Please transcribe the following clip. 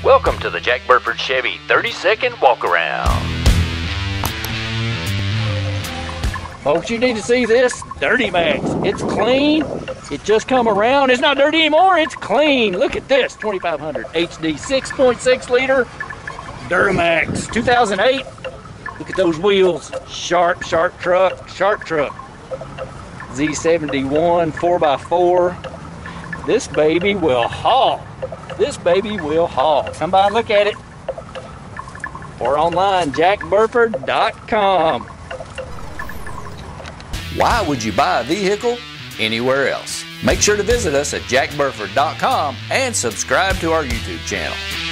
Welcome to the Jack Burford Chevy 30-second walk-around. Folks, you need to see this Dirty Max. It's clean. It just come around. It's not dirty anymore. It's clean. Look at this 2500 HD 6.6 liter Duramax 2008. Look at those wheels. Sharp truck. Z71 4x4. This baby will haul. Come by and look at it. Or online, jackburford.com. Why would you buy a vehicle anywhere else? Make sure to visit us at jackburford.com and subscribe to our YouTube channel.